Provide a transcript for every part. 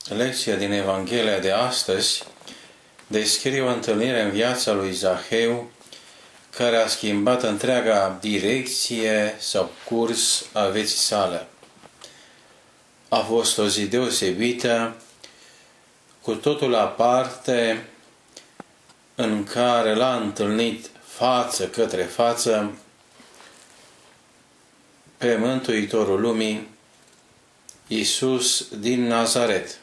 Lecția din Evanghelia de astăzi descrie o întâlnire în viața lui Zaheu care a schimbat întreaga direcție sau curs a vieții sale. A fost o zi deosebită, cu totul aparte, în care l-a întâlnit față către față pe Mântuitorul lumii, Iisus din Nazaret.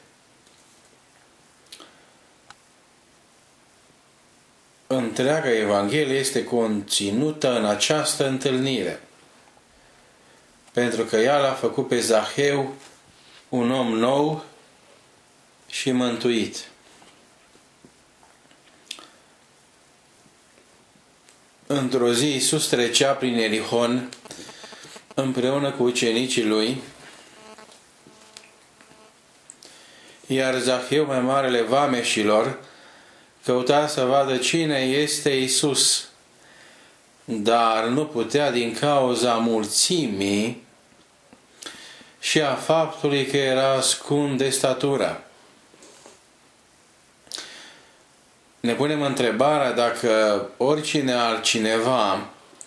Întreaga Evanghelie este conținută în această întâlnire, pentru că ea l-a făcut pe Zaheu un om nou și mântuit. Într-o zi Iisus trecea prin Ierihon împreună cu ucenicii lui, iar Zaheu, mai marele vameșilor, căuta să vadă cine este Iisus, dar nu putea din cauza mulțimii și a faptului că era scund de statură. Ne punem întrebarea dacă oricine altcineva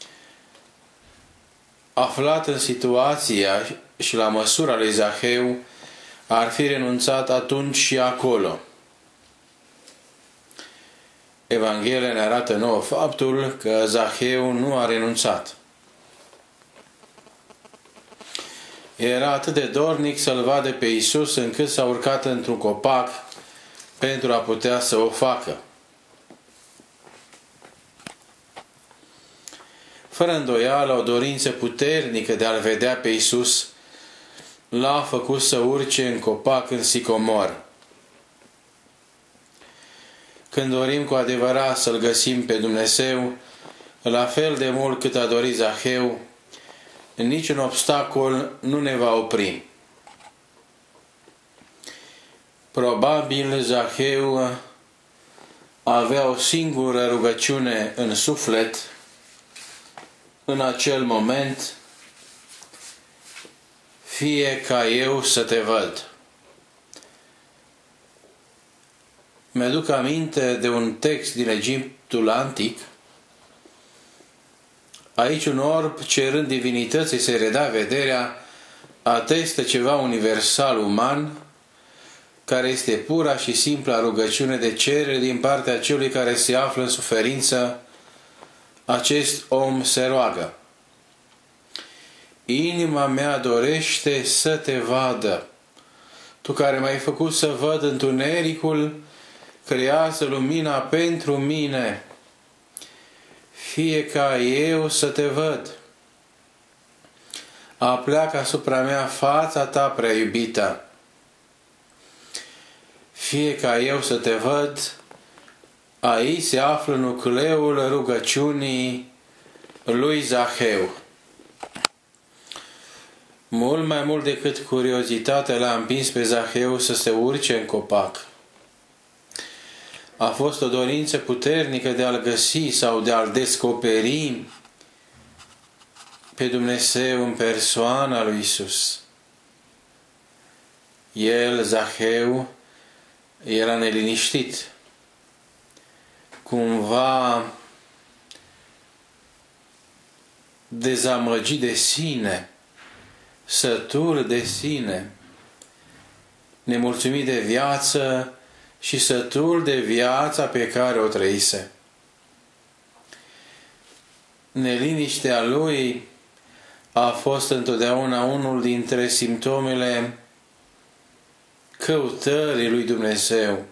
aflat în situația și la măsura lui Zaheu ar fi renunțat atunci și acolo. Evanghelia ne arată nouă faptul că Zaheu nu a renunțat. Era atât de dornic să-L vadă pe Iisus încât s-a urcat într-un copac pentru a putea să o facă. Fără îndoială, o dorință puternică de a-L vedea pe Iisus l-a făcut să urce în copac în sicomor. Când dorim cu adevărat să-L găsim pe Dumnezeu, la fel de mult cât a dorit Zaheu, niciun obstacol nu ne va opri. Probabil Zaheu avea o singură rugăciune în suflet în acel moment: fie ca eu să te văd. Mi-aduc aminte de un text din Egiptul antic. Aici un orb, cerând divinității să-i redea vederea, atestă ceva universal uman, care este pura și simpla rugăciune de cerere din partea celui care se află în suferință. Acest om se roagă: inima mea dorește să te vadă. Tu care m-ai făcut să văd întunericul, creează lumina pentru mine. Fie ca eu să te văd. Apleacă asupra mea fața ta prea iubită. Fie ca eu să te văd. Aici se află nucleul rugăciunii lui Zaheu. Mult mai mult decât curiozitatea l-a împins pe Zaheu să se urce în copac. A fost o dorință puternică de a-L găsi sau de a-L descoperi pe Dumnezeu în persoana lui Iisus. El, Zaheu, era neliniștit, cumva dezamăgit de sine, sătul de sine, nemulțumit de viață și sătul de viața pe care o trăise. Neliniștea lui a fost întotdeauna unul dintre simptomele căutării lui Dumnezeu.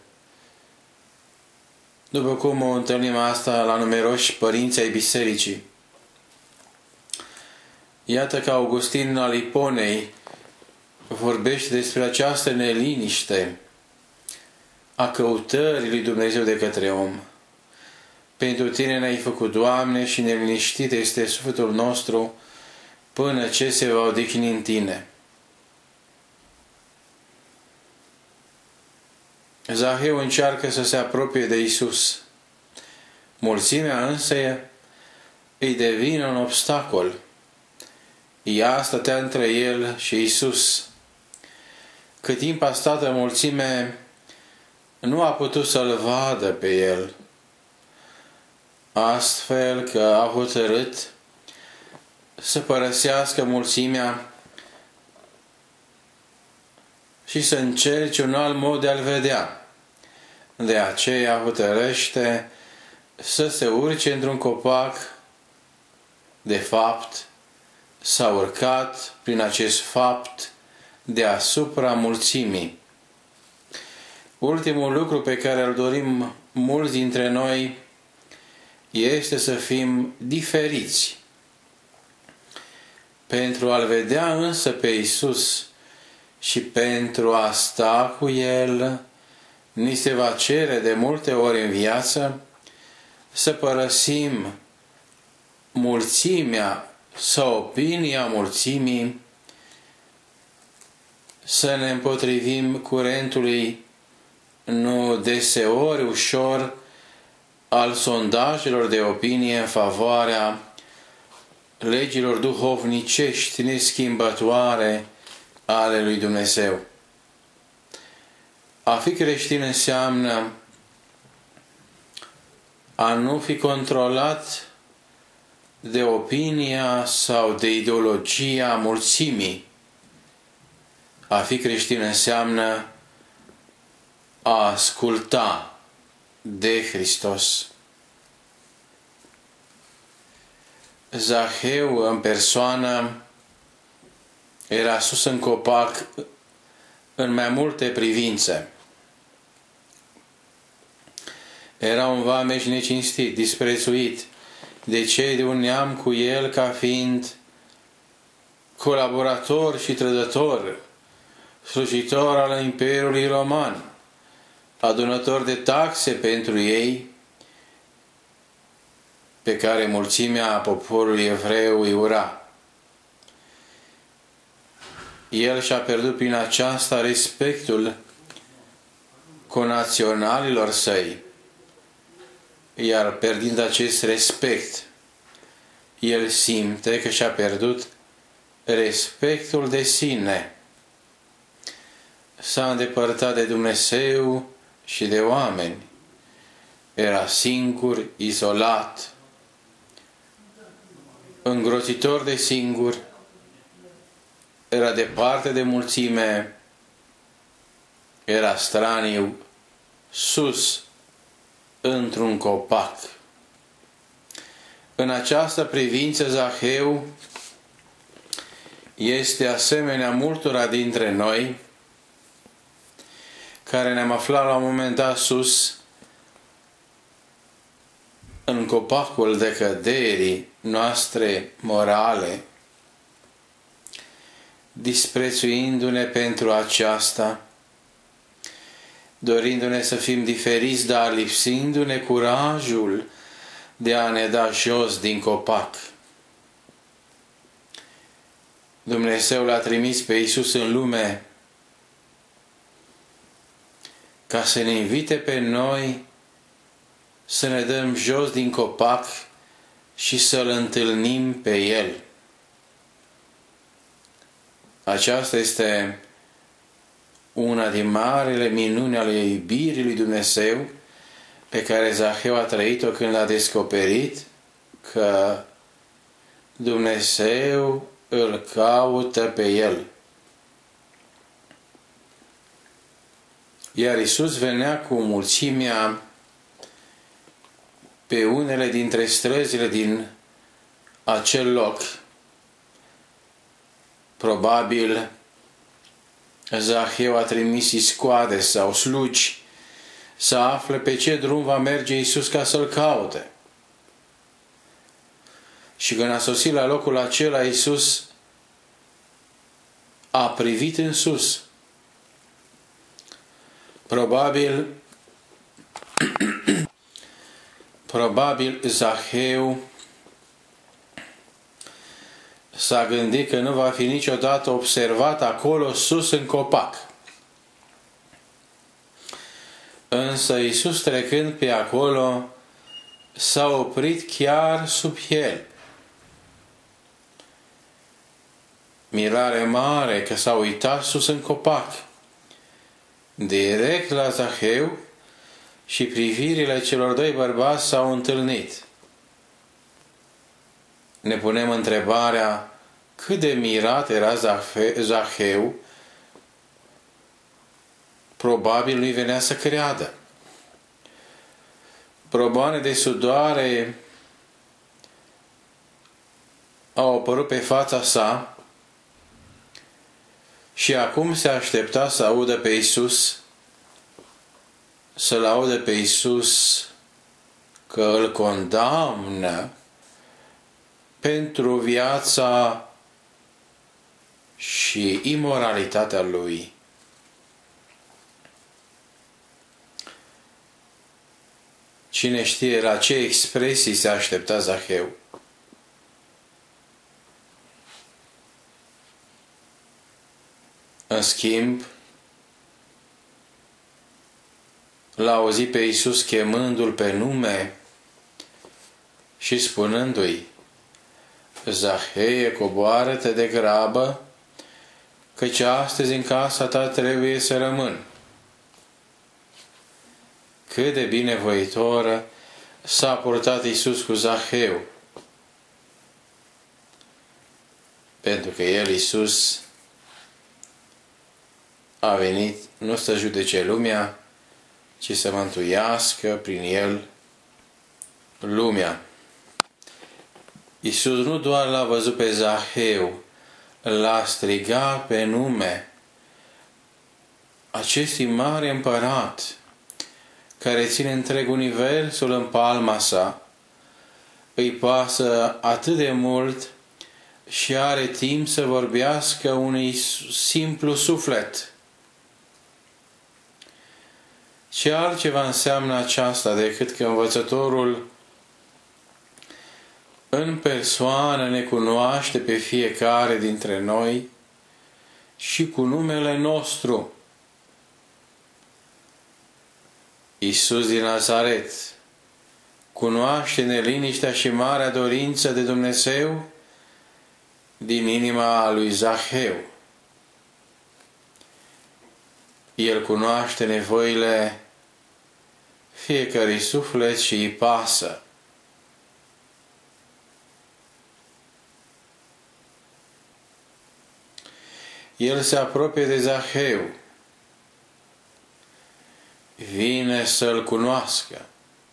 După cum o întâlnim asta la numeroși părinți ai bisericii. Iată că Augustin al Iponei vorbește despre această neliniște a căutării lui Dumnezeu de către om. Pentru tine ne-ai făcut, Doamne, și neliniștit este sufletul nostru până ce se va odihni în tine. Zaheu încearcă să se apropie de Iisus. Mulțimea însă îi devine un obstacol. Ea stătea între el și Iisus. Cât timp a stat în mulțime, nu a putut să-l vadă pe el, astfel că a hotărât să părăsească mulțimea și să încerce un alt mod de a-l vedea. De aceea hotărăște să se urce într-un copac. De fapt, s-a urcat prin acest fapt deasupra mulțimii. Ultimul lucru pe care îl dorim mulți dintre noi este să fim diferiți. Pentru a-L vedea însă pe Iisus și pentru a sta cu El, ni se va cere de multe ori în viață să părăsim mulțimea sau opinia mulțimii, să ne împotrivim curentului nu deseori ușor al sondajelor de opinie în favoarea legilor duhovnicești neschimbătoare ale lui Dumnezeu. A fi creștin înseamnă a nu fi controlat de opinia sau de ideologia mulțimii. A fi creștin înseamnă a asculta de Hristos. Zaheu în persoană era sus în copac în mai multe privințe. Era un vameș necinstit, disprețuit de cei de un neam cu el ca fiind colaborator și trădător, slujitor al Imperiului Roman, adunător de taxe pentru ei, pe care mulțimea poporului evreu îi ura. El și-a pierdut prin aceasta respectul conaționalilor săi, iar perdind acest respect, el simte că și-a pierdut respectul de sine. S-a îndepărtat de Dumnezeu și de oameni. Era singur, izolat, îngrozitor de singur, era departe de mulțime, era straniu, sus, într-un copac. În această privință, Zaheu este asemenea multora dintre noi care ne-am aflat la un moment dat sus în copacul decăderii noastre morale, disprețuindu-ne pentru aceasta, dorindu-ne să fim diferiți, dar lipsindu-ne curajul de a ne da jos din copac. Dumnezeu l-a trimis pe Iisus în lume ca să ne invite pe noi să ne dăm jos din copac și să-L întâlnim pe El. Aceasta este una din marile minuni ale iubirii lui Dumnezeu pe care Zaheu a trăit-o când l-a descoperit că Dumnezeu îl caută pe el. Iar Iisus venea cu mulțimea pe unele dintre străzile din acel loc. Probabil Zaheu a trimis iscoade sau slugi să afle pe ce drum va merge Iisus ca să-L caute. Și când a sosit la locul acela, Iisus a privit în sus. Probabil Zaheu s-a gândit că nu va fi niciodată observat acolo sus în copac. Însă Iisus, trecând pe acolo, s-a oprit chiar sub el. Mirare mare că s-a uitat sus în copac. direct la Zaheu și privirile celor doi bărbați s-au întâlnit. Ne punem întrebarea cât de mirat era Zaheu. Probabil nu-i venea să creadă. Proboane de sudoare au apărut pe fața sa și acum se aștepta să audă pe Iisus, să-L audă pe Iisus că îl condamnă pentru viața și imoralitatea lui. Cine știe la ce expresii se aștepta Zaheu? În schimb, l-a auzit pe Iisus chemându-l pe nume și spunându-i: Zaheie, coboară-te de grabă, căci astăzi în casa ta trebuie să rămân. Cât de binevoitor s-a purtat Iisus cu Zaheu, pentru că El, Iisus, a venit nu să judece lumea, ci să mântuiască prin El lumea. Iisus nu doar l-a văzut pe Zaheu, l-a strigat pe nume. Acestui mare împărat, care ține întreg universul în palma sa, îi pasă atât de mult și are timp să vorbească unui simplu suflet. Ce altceva înseamnă aceasta decât că învățătorul în persoană ne cunoaște pe fiecare dintre noi și cu numele nostru. Iisus din Nazaret cunoaște neliniștea și marea dorință de Dumnezeu din inima lui Zaheu. El cunoaște nevoile fiecărui suflet și îi pasă. El se apropie de Zaheu, vine să-l cunoască,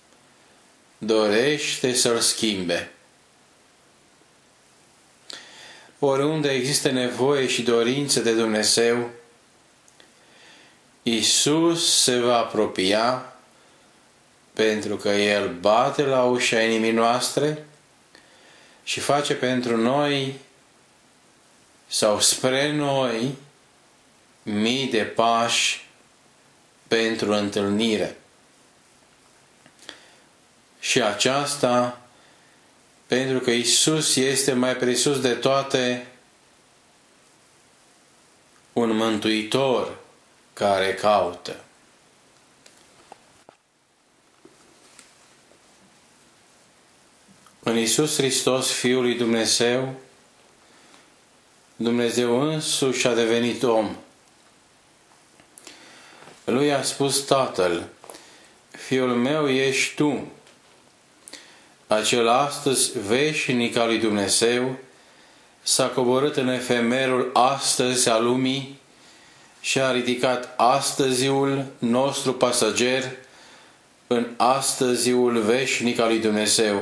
dorește să-l schimbe. Oriunde există nevoie și dorință de Dumnezeu, Iisus se va apropia, pentru că El bate la ușa inimii noastre și face pentru noi sau spre noi mii de pași pentru întâlnire. Și aceasta pentru că Iisus este mai presus de toate un mântuitor care caută. În Iisus Hristos, Fiul lui Dumnezeu, Dumnezeu însuși a devenit om. Lui a spus Tatăl: Fiul meu ești tu. Acel astăzi veșnic al lui Dumnezeu s-a coborât în efemerul astăzi al lumii și a ridicat astăziul nostru pasager în astăziul veșnic al lui Dumnezeu.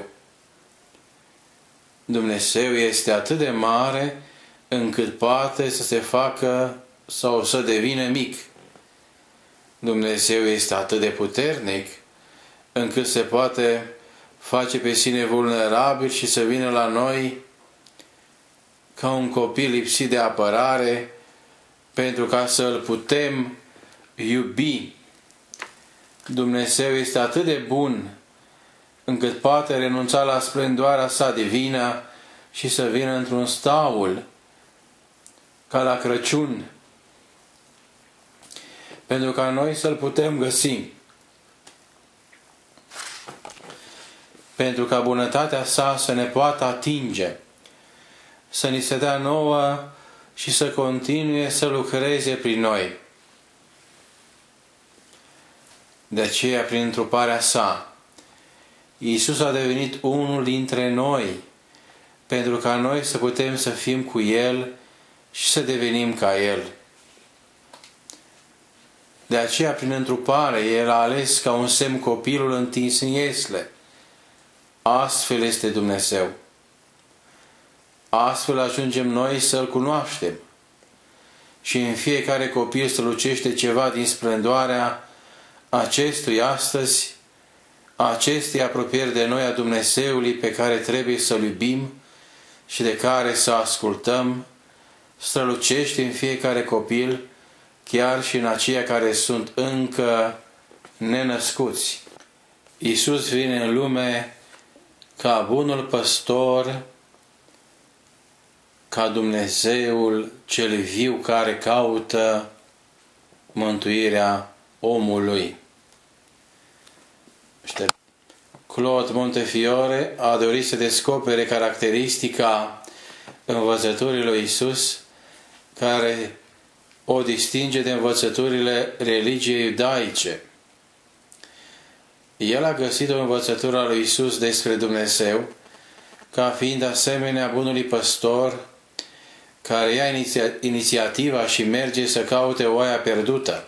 Dumnezeu este atât de mare încât poate să se facă sau să devină mic. Dumnezeu este atât de puternic încât se poate face pe sine vulnerabil și să vină la noi ca un copil lipsit de apărare pentru ca să îl putem iubi. Dumnezeu este atât de bun încât poate renunța la splendoarea sa divină și să vină într-un staul ca la Crăciun, pentru ca noi să-L putem găsi. Pentru ca bunătatea sa să ne poată atinge, să ni se dea nouă și să continue să lucreze prin noi. De aceea, prin întruparea sa, Iisus a devenit unul dintre noi, pentru ca noi să putem să fim cu El și să devenim ca El. De aceea, prin întrupare, El a ales ca un semn copilul întins în iesle. Astfel este Dumnezeu. Astfel ajungem noi să-L cunoaștem. Și în fiecare copil strălucește ceva din splendoarea acestui astăzi, acestei apropieri de noi a Dumnezeului pe care trebuie să-L iubim și de care să ascultăm, strălucește în fiecare copil, chiar și în aceia care sunt încă nenăscuți. Iisus vine în lume ca bunul păstor, ca Dumnezeul cel viu care caută mântuirea omului. Claude Montefiore a dorit să descopere caracteristica învățăturii lui Iisus care o distinge de învățăturile religiei iudaice. El a găsit o învățătură a lui Iisus despre Dumnezeu ca fiind asemenea bunului păstor care ia inițiativa și merge să caute oaia pierdută.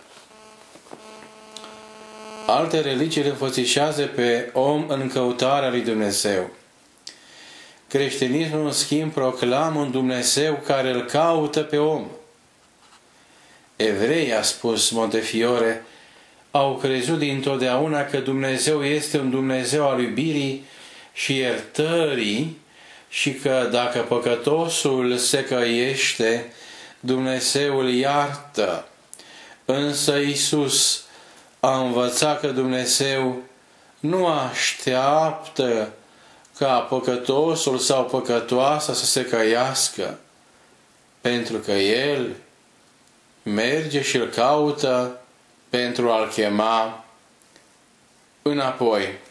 Alte religii îl înfățișează pe om în căutarea lui Dumnezeu. Creștinismul, în schimb, proclamă un Dumnezeu care îl caută pe om. Evreii, a spus Montefiore, au crezut dintotdeauna că Dumnezeu este un Dumnezeu al iubirii și iertării și că dacă păcătosul se căiește, Dumnezeu îl iartă. Însă Iisus a învățat că Dumnezeu nu așteaptă ca păcătosul sau păcătoasa să se căiască, pentru că El merge și îl caută pentru a-l chema înapoi.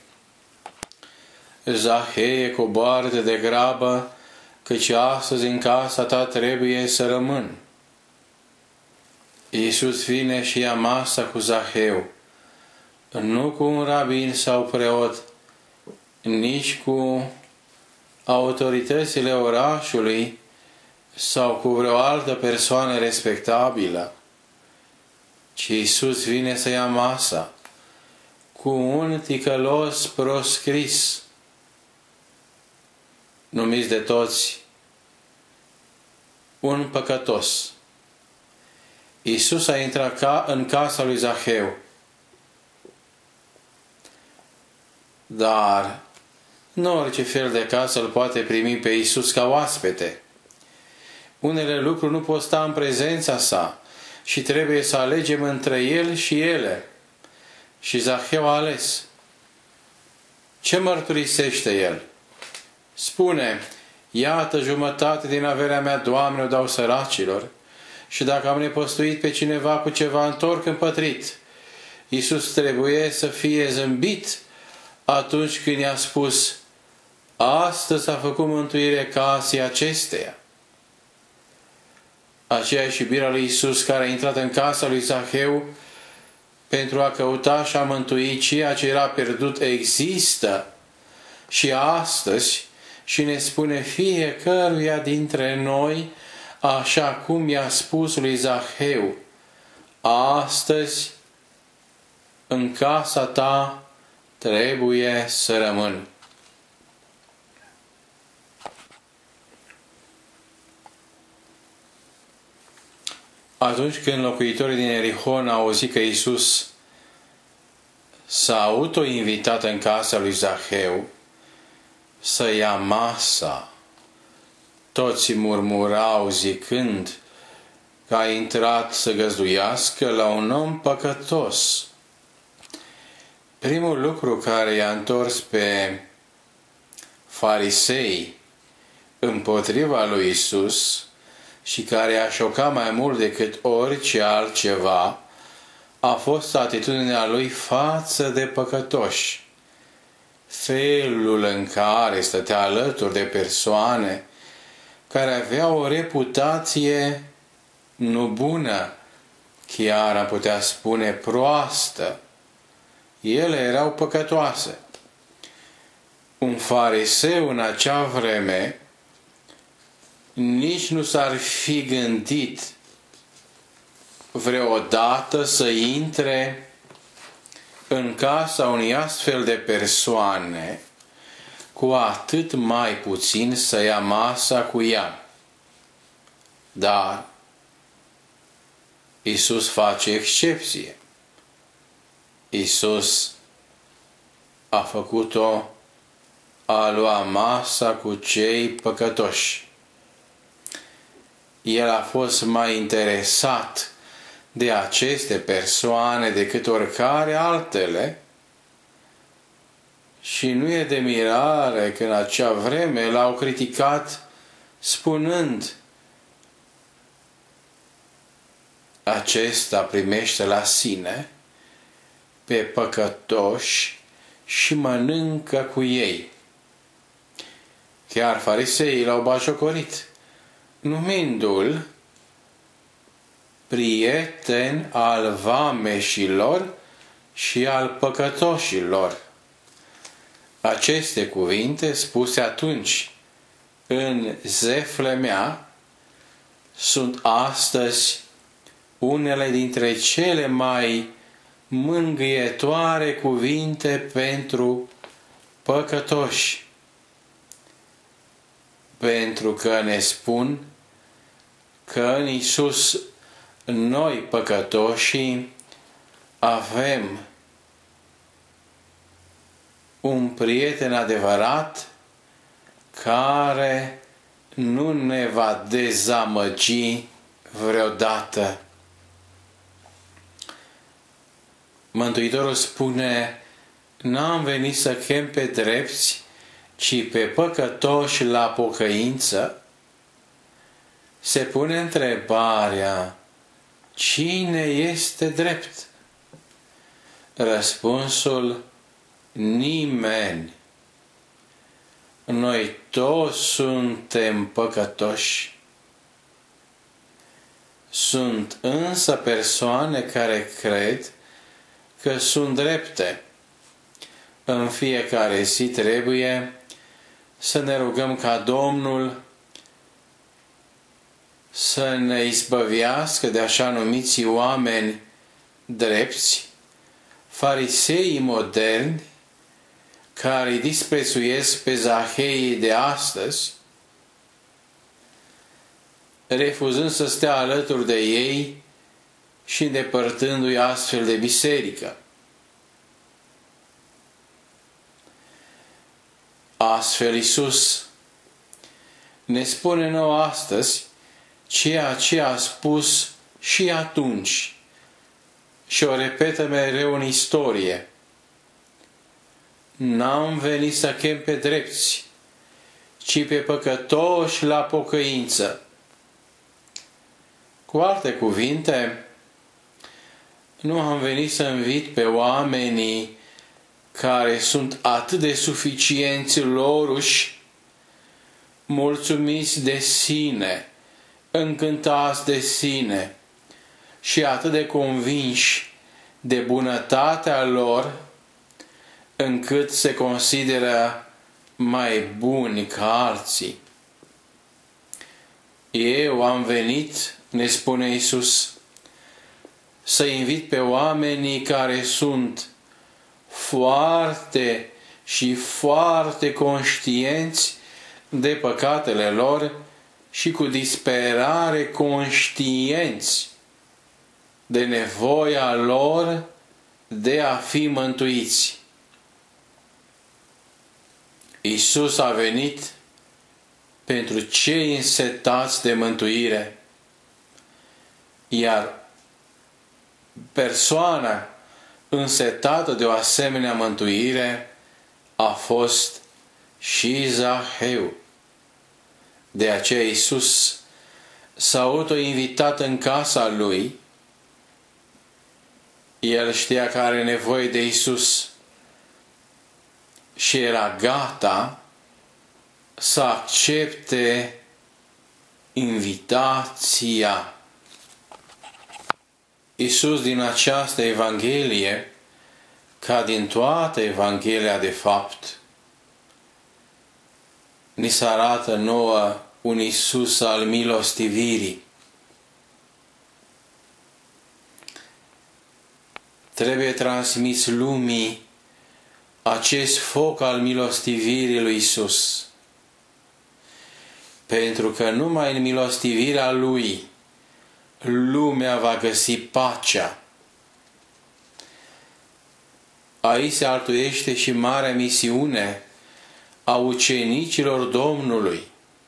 Zaheie, coboară de grabă, căci astăzi în casa ta trebuie să rămân. Iisus vine și ia masa cu Zaheu, nu cu un rabin sau preot, nici cu autoritățile orașului sau cu vreo altă persoană respectabilă, ci Iisus vine să ia masa cu un ticălos proscris, numiți de toți un păcătos. Iisus a intrat în casa lui Zaheu, dar nu orice fel de casă îl poate primi pe Iisus ca oaspete. Unele lucruri nu pot sta în prezența sa și trebuie să alegem între el și ele. Și Zaheu a ales. Ce mărturisește el? Spune, iată jumătate din averea mea, Doamne, o dau săracilor, și dacă am nepăstuit pe cineva cu ceva, întorc împătrit. Iisus trebuie să fie zâmbit atunci când i-a spus, astăzi a făcut mântuire casei acesteia. Aceeași iubirea lui Iisus care a intrat în casa lui Zaheu pentru a căuta și a mântui ceea ce era pierdut există și astăzi și ne spune fiecăruia dintre noi, așa cum i-a spus lui Zaheu, astăzi în casa ta trebuie să rămân. Atunci când locuitorii din Ierihon au auzit că Iisus s-a autoinvitat în casa lui Zaheu să ia masa, toți murmurau zicând că a intrat să găzduiască la un om păcătos. Primul lucru care i-a întors pe farisei împotriva lui Iisus și care i-a șocat mai mult decât orice altceva a fost atitudinea lui față de păcătoși. Felul în care stătea alături de persoane care aveau o reputație nu bună, chiar am putea spune proastă, ele erau păcătoase. Un fariseu în acea vreme nici nu s-ar fi gândit vreodată să intre în casa unei astfel de persoane, cu atât mai puțin să ia masa cu ea. Dar Iisus face excepție. Iisus a făcut-o, a lua masa cu cei păcătoși. El a fost mai interesat de aceste persoane decât oricare altele și nu e de mirare că în acea vreme l-au criticat spunând: acesta primește la sine pe păcătoși și mănâncă cu ei. Chiar fariseii l-au batjocorit, numindu-l prieten al vameșilor și al păcătoșilor. Aceste cuvinte, spuse atunci în Zeflemea, sunt astăzi unele dintre cele mai mângâietoare cuvinte pentru păcătoși, pentru că ne spun că în Iisus noi păcătoșii avem un prieten adevărat care nu ne va dezamăgi vreodată. Mântuitorul spune: n-am venit să chem pe drepți, ci pe păcătoși la pocăință. Se pune întrebarea: cine este drept? Răspunsul: nimeni. Noi toți suntem păcătoși. Sunt însă persoane care cred că sunt drepte. În fiecare zi trebuie să ne rugăm ca Domnul să ne izbăvească de așa numiți oameni drepți, fariseii moderni, care îi disprețuiesc pe Zaheii de astăzi, refuzând să stea alături de ei și îndepărtându-i astfel de biserică. Astfel Iisus ne spune nouă astăzi ceea ce a spus și atunci și o repetă mereu în istorie: n-am venit să chem pe drepți, ci pe păcătoși la pocăință. Cu alte cuvinte, nu am venit să invit pe oamenii care sunt atât de suficienți loruși, mulțumiți de sine, încântați de sine și atât de convinși de bunătatea lor, încât se consideră mai buni ca alții. Eu am venit, ne spune Iisus, să invit pe oamenii care sunt foarte și foarte conștienți de păcatele lor și cu disperare conștienți de nevoia lor de a fi mântuiți. Iisus a venit pentru cei însetați de mântuire, iar persoana însetată de o asemenea mântuire a fost și Zaheu. De aceea Iisus s-a autoinvitat în casa lui. El știa că are nevoie de Iisus și era gata să accepte invitația. Iisus din această Evanghelie ca din toată Evanghelia de fapt ni se arată nouă un Iisus al milostivirii. Trebuie transmis lumii acest foc al milostivirii lui Iisus. Pentru că numai în milostivirea Lui lumea va găsi pacea. Aici se altuiește și marea misiune a ucenicilor Domnului.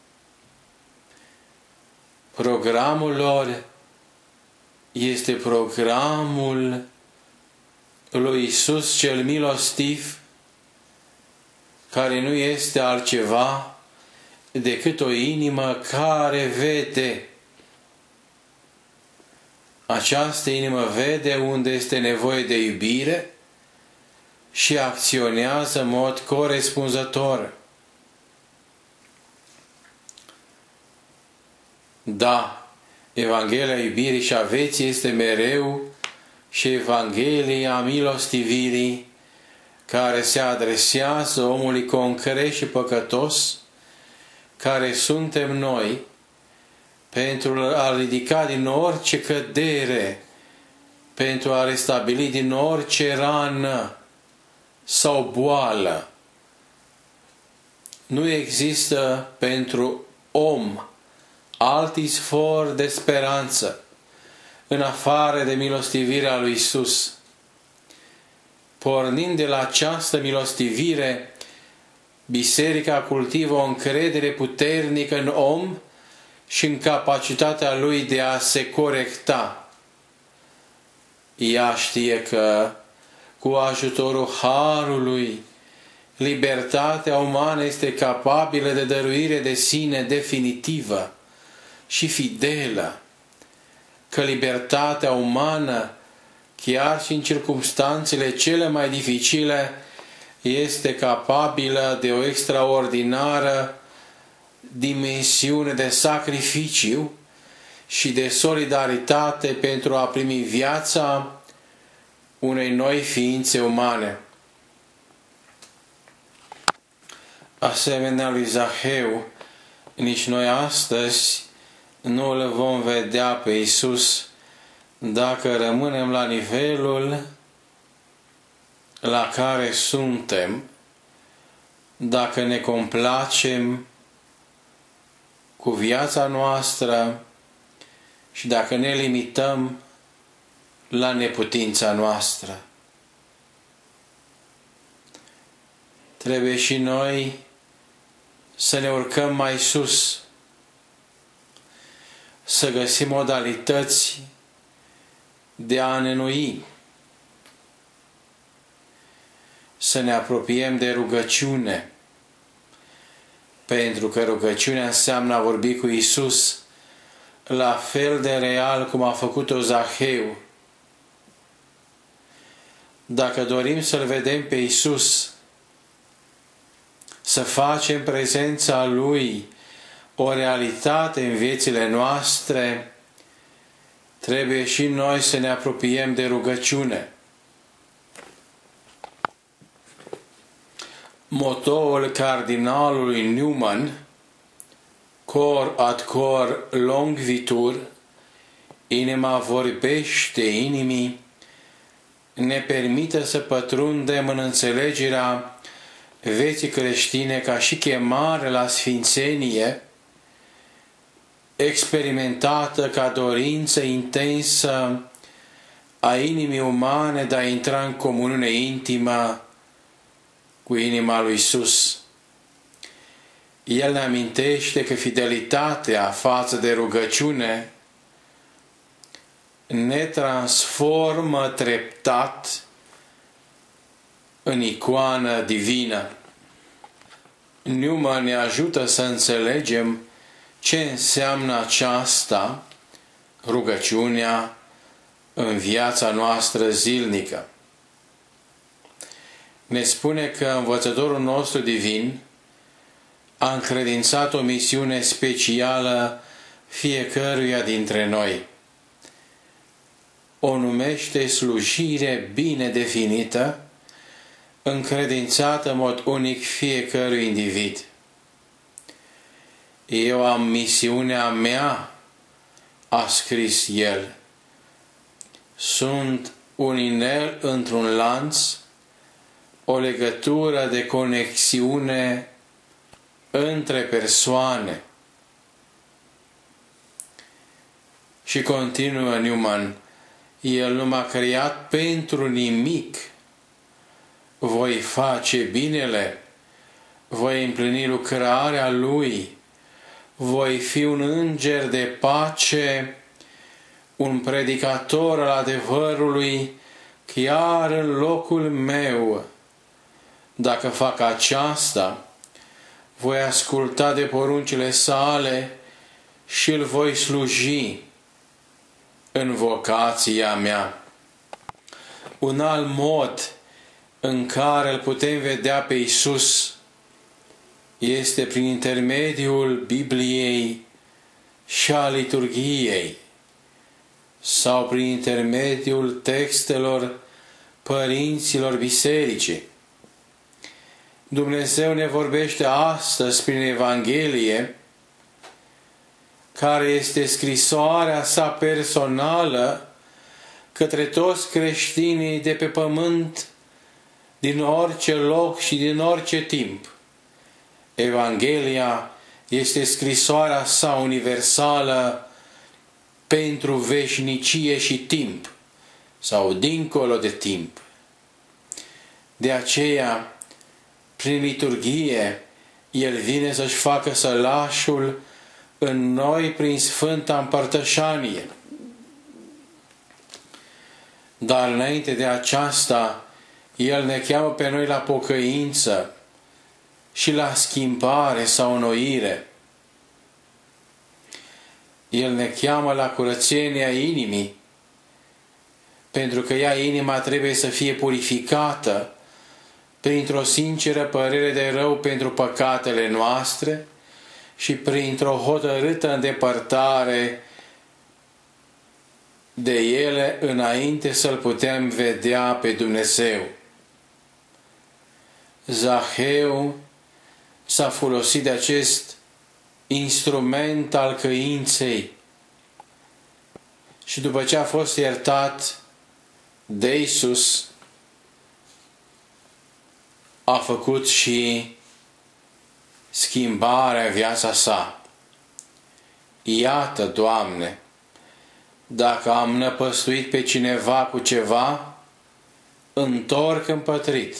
Programul lor este programul lui Iisus cel milostiv, care nu este altceva decât o inimă care vede. Această inimă vede unde este nevoie de iubire și acționează în mod corespunzător. Da, Evanghelia iubirii și a vieții este mereu și Evanghelia milostivirii, care se adresează omului concret și păcătos, care suntem noi, pentru a ridica din orice cădere, pentru a restabili din orice rană sau boală. Nu există pentru om alt izvor de speranță în afară de milostivirea lui Iisus. Pornind de la această milostivire, Biserica cultivă o încredere puternică în om și în capacitatea lui de a se corecta. Ea știe că, cu ajutorul Harului, libertatea umană este capabilă de dăruire de sine definitivă și fidelă, că libertatea umană, chiar și în circumstanțele cele mai dificile, este capabilă de o extraordinară dimensiune de sacrificiu și de solidaritate pentru a primi viața unei noi ființe umane. Asemenea lui Zaheu, nici noi astăzi nu îl vom vedea pe Iisus dacă rămânem la nivelul la care suntem, dacă ne complacem cu viața noastră și dacă ne limităm la neputința noastră. Trebuie și noi să ne urcăm mai sus, să găsim modalități de a ne înoi, să ne apropiem de rugăciune, pentru că rugăciunea înseamnă a vorbi cu Iisus la fel de real cum a făcut-o Zaheu. Dacă dorim să-L vedem pe Iisus, să facem prezența Lui o realitate în viețile noastre, trebuie și noi să ne apropiem de rugăciune. Motoul cardinalului Newman, cor ad cor longvitur, inima vorbește inimii, ne permite să pătrundem în înțelegerea vieții creștine ca și chemare la sfințenie, experimentată ca dorință intensă a inimii umane de a intra în comuniune intimă cu inima lui Iisus. El ne amintește că fidelitatea față de rugăciune ne transformă treptat în icoană divină. Newman ne ajută să înțelegem ce înseamnă aceasta, rugăciunea, în viața noastră zilnică. Ne spune că învățătorul nostru divin a încredințat o misiune specială fiecăruia dintre noi. O numește slujire bine definită încredințată în mod unic fiecărui individ. Eu am misiunea mea, a scris el. Sunt un inel într-un lanț, o legătură de conexiune între persoane. Și continuă Newman, El nu m-a creat pentru nimic. Voi face binele, voi împlini lucrarea Lui, voi fi un înger de pace, un predicator al adevărului, chiar în locul meu. Dacă fac aceasta, voi asculta de poruncile sale și îl voi sluji în vocația mea. Un alt mod în care îl putem vedea pe Iisus este prin intermediul Bibliei și a liturghiei sau prin intermediul textelor părinților bisericii. Dumnezeu ne vorbește astăzi prin Evanghelie, care este scrisoarea sa personală către toți creștinii de pe pământ, din orice loc și din orice timp. Evanghelia este scrisoarea sa universală pentru veșnicie și timp, sau dincolo de timp. De aceea, prin liturghie, El vine să-și facă sălașul în noi prin Sfânta Împărtășanie. Dar înainte de aceasta, El ne cheamă pe noi la pocăință și la schimbare sau înnoire. El ne cheamă la curățenia inimii, pentru că inima trebuie să fie purificată printr-o sinceră părere de rău pentru păcatele noastre și printr-o hotărâtă îndepărtare de ele înainte să-L putem vedea pe Dumnezeu. Zaheu s-a folosit de acest instrument al căinței și după ce a fost iertat de Iisus, a făcut și schimbarea în viața sa. Iată, Doamne, dacă am năpăstuit pe cineva cu ceva, întorc împătrit.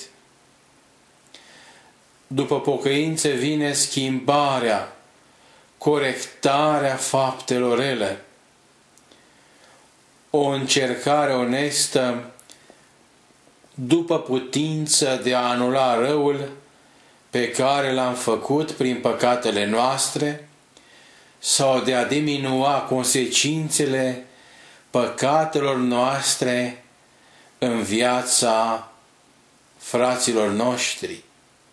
După pocăință vine schimbarea, corectarea faptelor rele. O încercare onestă după putință de a anula răul pe care l-am făcut prin păcatele noastre sau de a diminua consecințele păcatelor noastre în viața fraților noștri.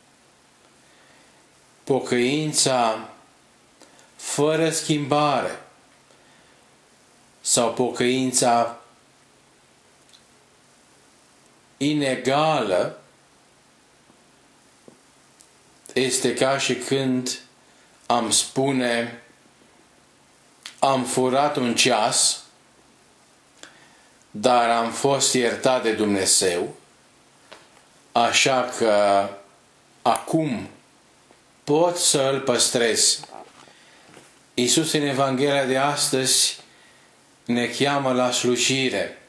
Pocăința fără schimbare sau pocăința inegală este ca și când am spune: am furat un ceas, dar am fost iertat de Dumnezeu, așa că acum pot să îl păstrez. Iisus în Evanghelia de astăzi ne cheamă la slujire.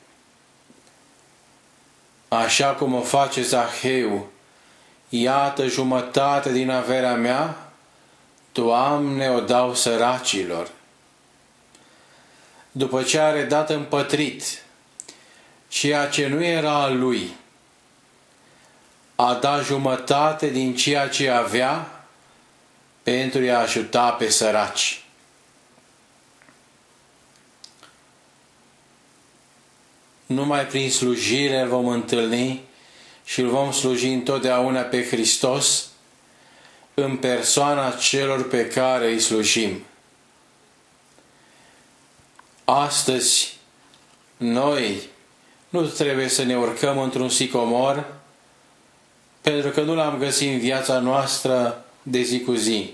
Așa cum o face Zaheu: iată jumătate din averea mea, Doamne, o dau săracilor. După ce a redat împătrit ceea ce nu era al lui, a dat jumătate din ceea ce avea pentru a ajuta pe săraci. Numai prin slujire îl vom întâlni și îl vom sluji întotdeauna pe Hristos în persoana celor pe care îi slujim. Astăzi, noi nu trebuie să ne urcăm într-un sicomor pentru că nu l-am găsit în viața noastră de zi cu zi.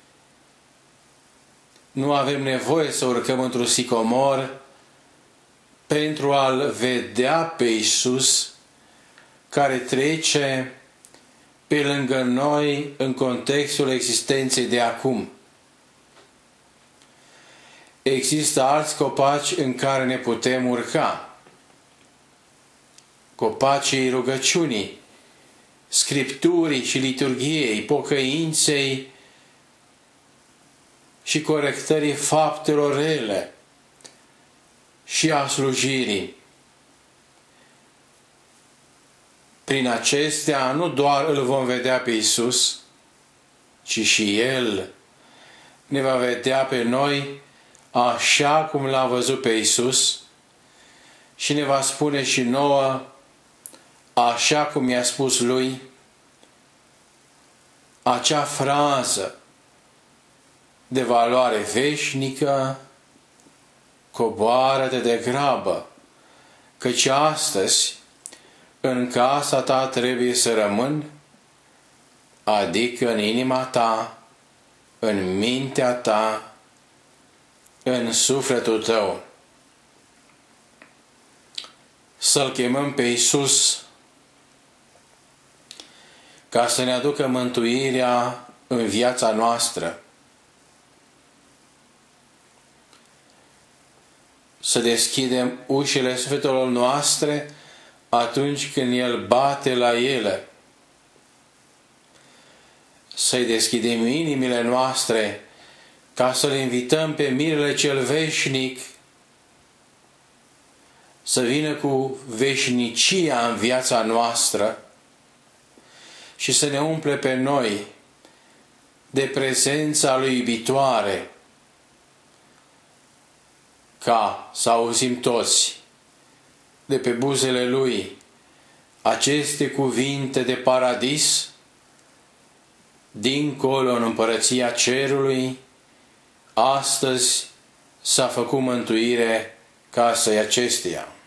Nu avem nevoie să urcăm într-un sicomor pentru a-L vedea pe Iisus care trece pe lângă noi în contextul existenței de acum. Există alți copaci în care ne putem urca. Copacii rugăciunii, Scripturii și liturghiei, pocăinței și corectării faptelor rele și a slujirii. Prin acestea nu doar îl vom vedea pe Iisus, ci și El ne va vedea pe noi așa cum l-a văzut pe Iisus și ne va spune și nouă, așa cum i-a spus lui, acea frază de valoare veșnică: coboară-te de grabă, căci astăzi în casa ta trebuie să rămân, adică în inima ta, în mintea ta, în sufletul tău. Să-L chemăm pe Iisus ca să ne aducă mântuirea în viața noastră. Să deschidem ușile sufletelor noastre atunci când El bate la ele. Să-i deschidem inimile noastre ca să-L invităm pe Mirele cel veșnic să vină cu veșnicia în viața noastră și să ne umple pe noi de prezența Lui iubitoare, ca să auzim toți de pe buzele Lui aceste cuvinte de paradis: dincolo în împărăția cerului, astăzi s-a făcut mântuire casei acesteia.